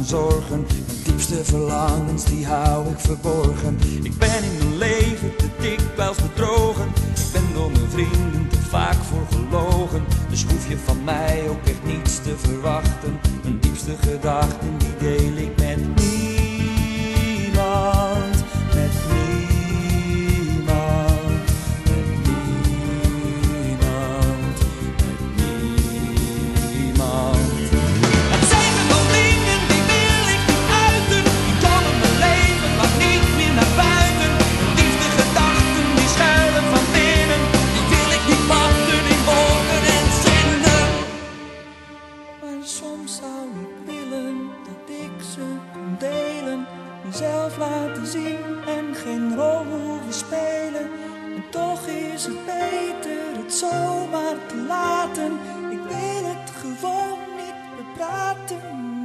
zorgen. Mijn diepste verlangens die hou ik verborgen. Ik ben in mijn leven te dikwijls bedrogen. Ik ben door mijn vrienden te vaak voor gelogen. Dus hoef je van mij ook echt niets te verwachten. Mijn diepste gedachten die deel ik met niemand. Met niemand. Met niemand. Met niemand. Het zijn er wel dingen die wil ik niet uiten. Die komen mijn leven maar niet meer naar buiten. Mijn diepste gedachten die schuilen van binnen. Die wil ik niet vatten in woorden en zinnen. Maar soms zou ik willen dat ik ze kon delen. Mezelf laten zien en geen rol hoeven spelen. En toch is het beter het zomaar te laten. Ik wil het gewoon niet bepraten.